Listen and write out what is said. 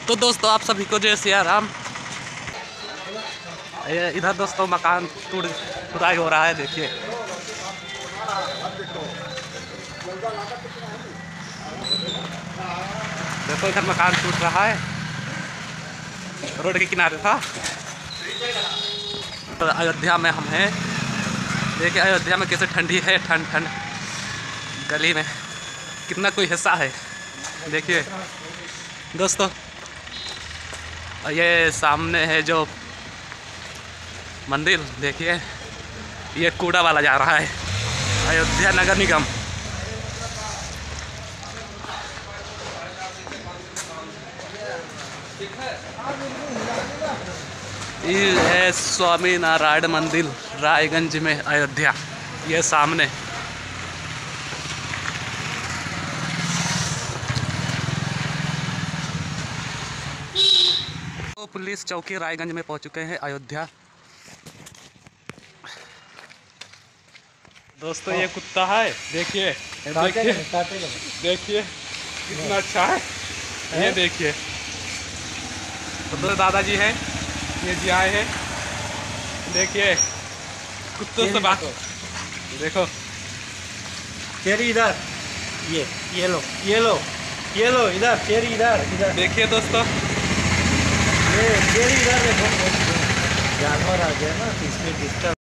तो दोस्तों आप सभी को जय सिया राम। इधर दोस्तों मकान खुदाई हो रहा है, देखिए। देखो इधर मकान टूट रहा है, रोड के किनारे था। तो अयोध्या में हम हैं, देखिए अयोध्या में कैसे ठंडी है, ठंड ठंड गली में कितना कोई हिस्सा है, देखिए दोस्तों। ये सामने है जो मंदिर, देखिए ये कूड़ा वाला जा रहा है, अयोध्या नगर निगम। ये है स्वामी नारायण मंदिर, रायगंज में, अयोध्या। ये सामने तो पुलिस चौकी रायगंज में पहुंच चुके हैं, अयोध्या। दोस्तों ये कुत्ता है, देखिए देखिए देखिए कितना अच्छा है, ये देखिए। तो दादाजी हैं, ये जी आए हैं, देखिए कुत्तों से बात हो। देखो चेरी इधर, ये लो इधर, चेरी इधर इधर। देखिए दोस्तों, ये चेरी इधर देखो, जानवर आ गया ना, इसमें डिस्टर्ब